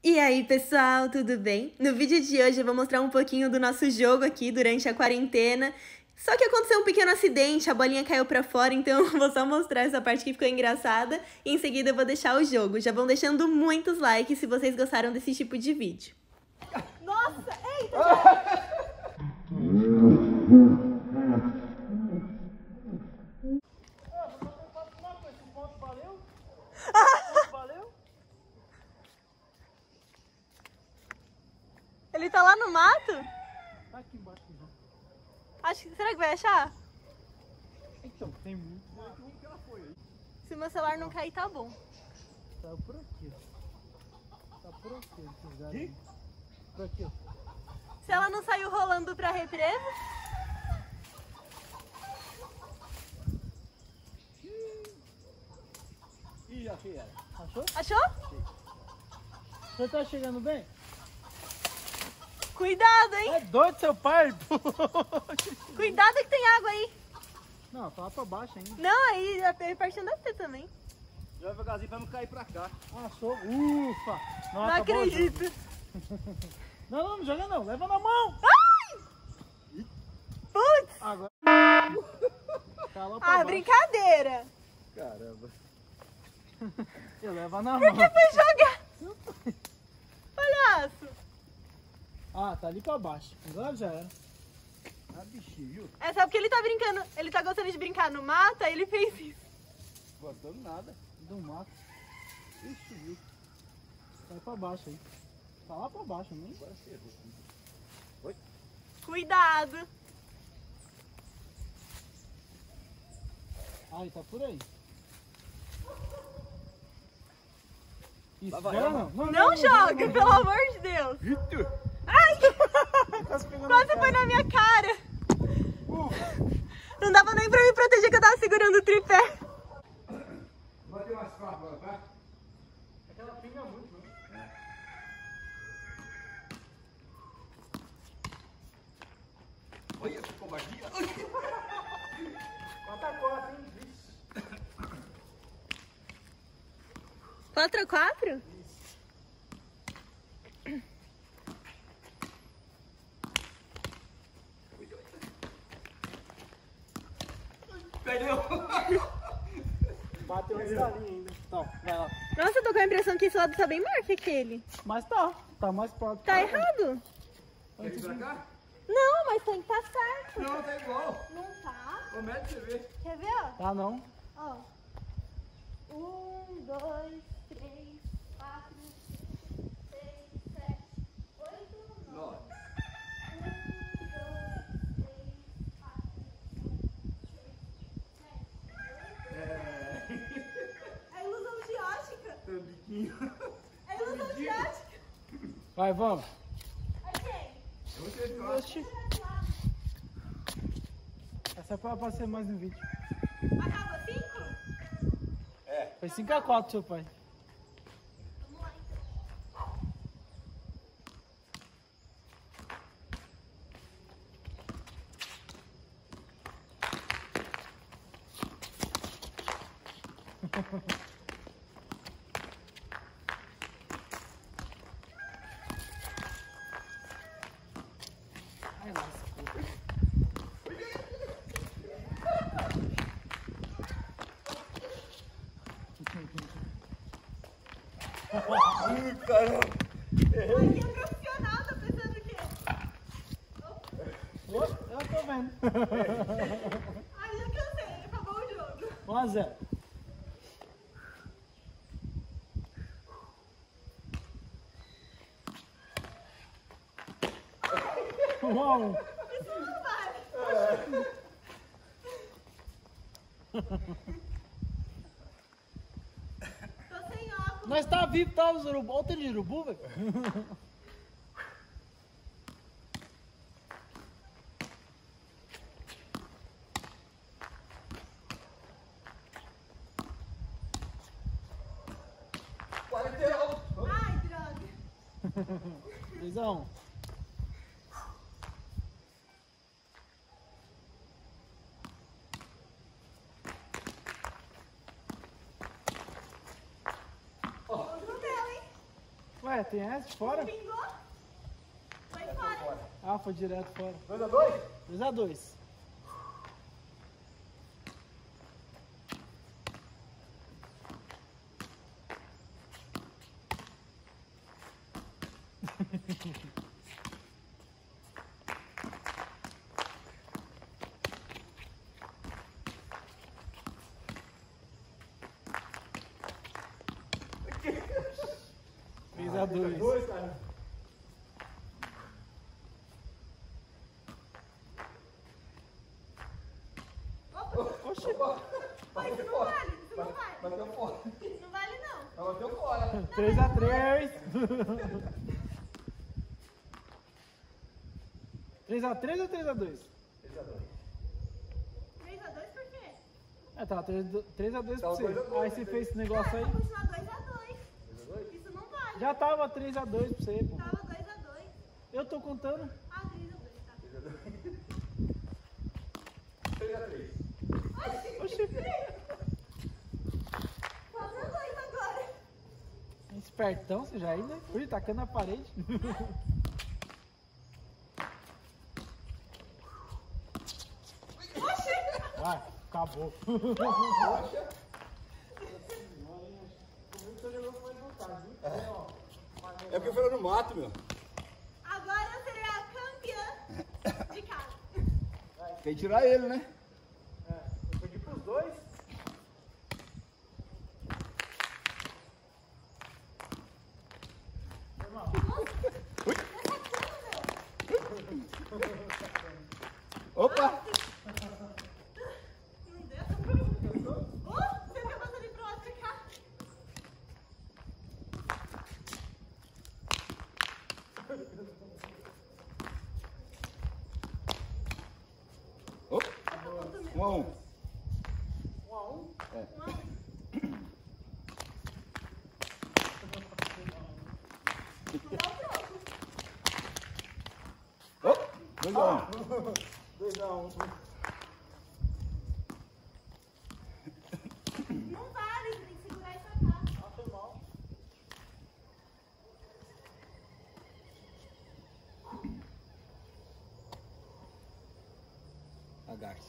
E aí, pessoal, tudo bem? No vídeo de hoje eu vou mostrar um pouquinho do nosso jogo aqui durante a quarentena. Só que aconteceu um pequeno acidente, a bolinha caiu pra fora, então eu vou só mostrar essa parte que ficou engraçada e em seguida eu vou deixar o jogo. Já vão deixando muitos likes se vocês gostaram desse tipo de vídeo. Nossa, eita! Ele tá lá no mato? Tá aqui embaixo. Será que vai achar? Então, tem muito onde que ela foi aí. Se meu celular não cair, tá bom. Tá por aqui, ó. Tá por aqui, esses galhos aí. Por aqui, ó. Se ela não saiu rolando pra represa? Ih, achei ela. Achou? Achou? Você tá chegando bem? Cuidado, hein? É doido seu pai? Cuidado que tem água aí. Não, tá lá pra baixo ainda. Não, aí a pertinho deve ter também. Já devagarzinho pra não cair pra cá. Achou? Ufa! Não acredito. Não, não joga não. Leva na mão. Ai! Putz! Agora. Tá lá pra baixo. Brincadeira. Caramba. Eu levo na mão. Por que foi jogar? Palhaço. Ah, tá ali pra baixo. Agora já era. Ah, bichinho, viu? É só porque ele tá brincando. Ele tá gostando de brincar no mato, aí ele fez isso. Gostando nada. Do mato. Ixi, viu? Vai pra baixo aí. Tá lá pra baixo, nem. Agora ferrou. Oi? Cuidado. Aí, tá por aí. Isso, Lá vai joga ela. Não joga, pelo amor de Deus. Eita! Ai! Quase pegou Quase foi na minha cara. Não dava nem pra me proteger que eu tava segurando o tripé. Vai ter umas quatro agora, tá? Aquela pinga muito, né? Olha, covardia. 4x4, hein? 4x4? Perdeu! Bateu esse galinho ainda. Tá, vai lá. Nossa, eu tô com a impressão que esse lado tá bem maior que aquele. Mas tá mais próximo. Tá errado? Quer vir pra cá? Não, mas tem que tá certo. Não, tá igual. Não tá. Ô, mete pra você ver. Quer ver, ó? Tá não. Ó. 1, 2, 3, 4, 6, 7, 8, 9. 1, 2, 3, 4, 5, 6, 7, 8. É ilusão de ótica. Tem um biquinho. É ilusão de ótica. Vai, vamos. Ok. Você faz. Oxi. Essa é pra aparecer mais no vídeo. Acaba 5? Foi 5x4, seu pai. Vamos lá, então. Ai, nossa. Caramba! Aí é profissional, tá pensando o quê? Eu tô vendo. Aí eu cansei, acabou o jogo. 1x0. 1x1. Isso não vale. Tô sem óculos. Nós tá vivo, tá? Os urubu. Olha o tanto de urubu, velho. Ai, droga. 3x1. Ué, tem essa de fora? Pingou? Foi fora. Ah, foi direto fora. 2x2? 2x2. Três a dois. 2, cara. Oxi. Mas isso não vale, isso não vale. Bateu fora. Não vale não. Bateu fora. 3x3. 3x3 ou 3x2? 3x2. 3x2 por quê? É, tá, 3x2 pra Tava você. 2x2, Aí você fez esse negócio Ah, aí. eu vou continuar 2x2. 2x2? Isso não vale. Já tava 3x2 pra você, pô. Tava 2x2. Eu tô contando. Ah, 3x2, tá. 3x3. Oxi. 4x2 agora. Espertão, você já ainda. Ui, tacando na parede. Vai, acabou. É porque foi no mato, meu. Agora eu serei a campeã de casa. Tem que tirar ele, né? Eu pedi pros dois. Opa! Não deu? Você tá passando ali pro lado de cá? Opa! 1x1. 1x1. É. Opa! 2x1. 2x1. Não vale, você tem que segurar isso aqui. Ah, foi mal. Agache.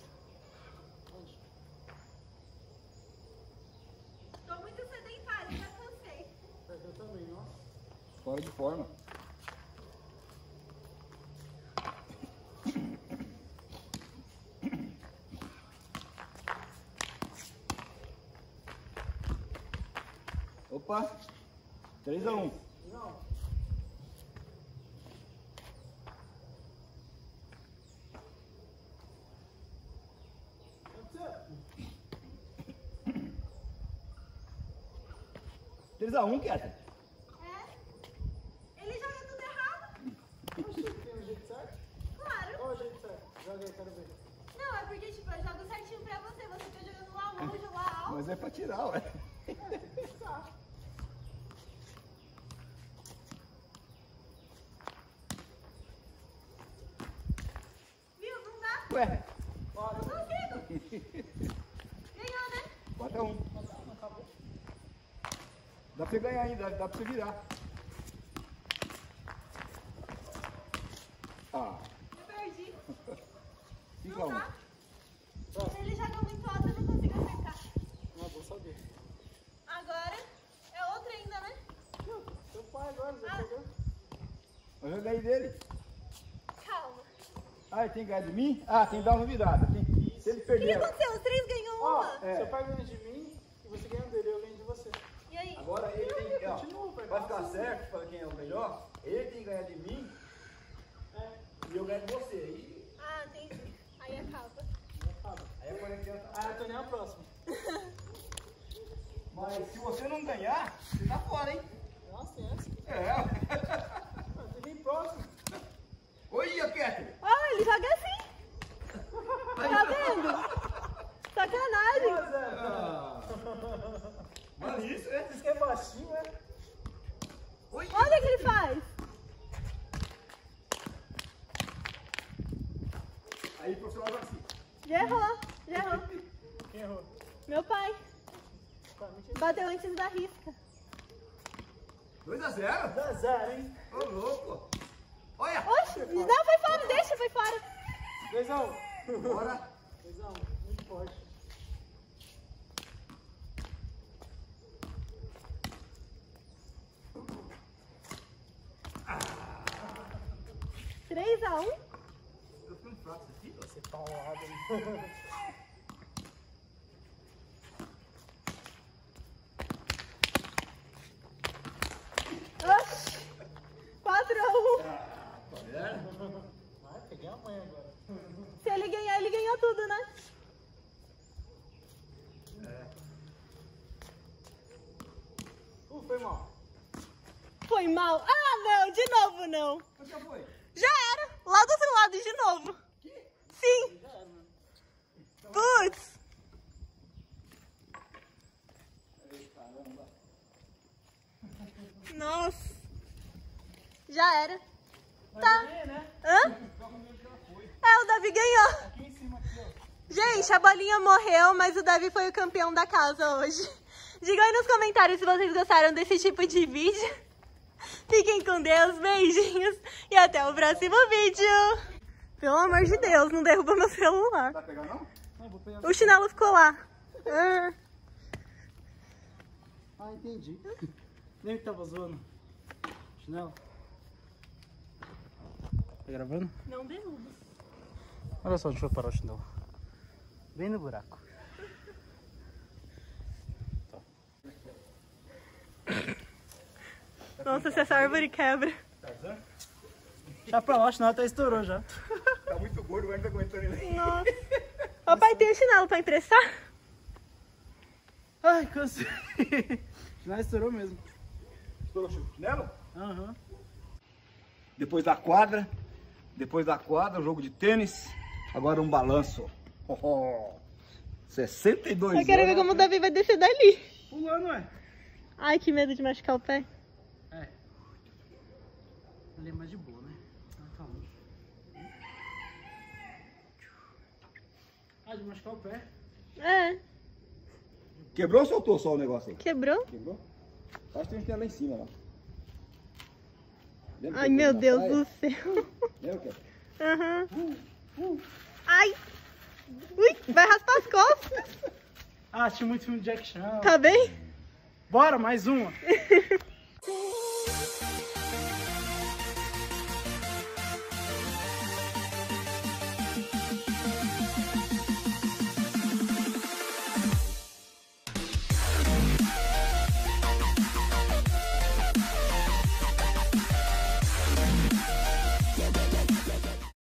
Tô muito sedentária, já cansei. Eu também, nossa. Fora de forma. Opa! 3x1. Não. Três a um, Kéter. É? Ele joga tudo errado? Oxi, tem um jeito certo? Claro. Qual é o jeito certo? Joga aí, quero ver. Não, é porque, tipo, eu jogo certinho pra você. Você fica jogando lá longe, lá alto. Mas é pra tirar, ué. Viu? Não dá. Ué, Não consigo. Ganhou, né? 4x1. Dá pra você ganhar ainda, dá pra você virar. Ah, Eu perdi. 5x1. Não dá. Ele joga muito alto, eu não consigo acertar. Não, vou saber. Agora é outra ainda, né? Seu pai agora, já pegou. Eu já ganhei dele. Calma. Ah, ele tem que ganhar de mim? Ah, tem que dar uma virada. Se ele O que perder. aconteceu? Os três ganham Ó, uma. É. seu pai ganha de mim e você ganha dele, eu ganho de você. E aí? Agora ele tem que. Ó, Continua, pai. vai ficar certo para quem é o melhor. Ele tem que ganhar de mim É, e eu ganho de você. E Ah, entendi. Aí acaba. aí a 40. ah, eu tô nem a próxima. Mas se você não ganhar, você tá fora, hein? Nossa, tem essa? É. Ah, tem nem próximo. Oi, Kéter. Ah, ele joga assim. Tá vendo? Sacanagem. Ah. Mas isso, é? Vocês querem baixinho, é? Oi. Olha o que ele faz. Aí o profissional vai assim. Já errou. Já errou. Quem errou? Meu pai. Tá, mentira. Bateu antes da risca. 2-0? 2-0, hein? Ô, louco. Olha. Oxe, não, foi fora, deixa, foi fora. 2-1. Bora. 2-1, muito forte. Ah. 3-1. Eu fui um fraco aqui. Você paulada, hein? Oxi. 4-1. Tá vendo? Vai, peguei a mãe agora. Se ele ganhar, ele ganhou tudo, né? Foi mal. Foi mal. Ah, não, de novo não. Mas já foi. Já era. Lá do outro lado, de novo. Sim. Já era, né? Putz. Nossa. Já era. Tá. né? Hã? É, o Davi ganhou. Aqui em cima, aqui, ó. Gente, a bolinha morreu, mas o Davi foi o campeão da casa hoje. Digam aí nos comentários se vocês gostaram desse tipo de vídeo. Fiquem com Deus, beijinhos e até o próximo vídeo. Pelo amor de Deus, não derruba meu celular. Vai pegar não? Não, vou pegar. O chinelo ficou lá. Ah, entendi. Nem que tava zoando. Chinelo. Tá gravando? Não derruba. Olha só, deixa eu parar o chinelo. Bem no buraco. Nossa, se essa árvore quebra. Tarzan? Já pra lá, o chinelo até estourou já. Tá muito gordo, mas não tá aguentando ele. Nossa. Ô pai, tem o chinelo pra emprestar? Ai, cansei. O chinelo estourou mesmo. Estourou o chinelo? Aham. Depois da quadra, o jogo de tênis, agora um balanço. 62 Eu quero ver como o Davi vai descer dali. Pulando, ué. Ai, que medo de machucar o pé. É. Ali é mais de boa, né? Ah, calma. Ah, de machucar o pé. É, Quebrou ou soltou só o negócio aí? quebrou. Quebrou? Acho que tem um que tem lá em cima, lá. Lembra Ai, que eu meu fui na Deus praia? do céu. Lembra que? Aham. Ai. Ui, vai raspar as costas. Ah, assisti muito filme de Jack Chan. Tá bem? Bora, mais uma.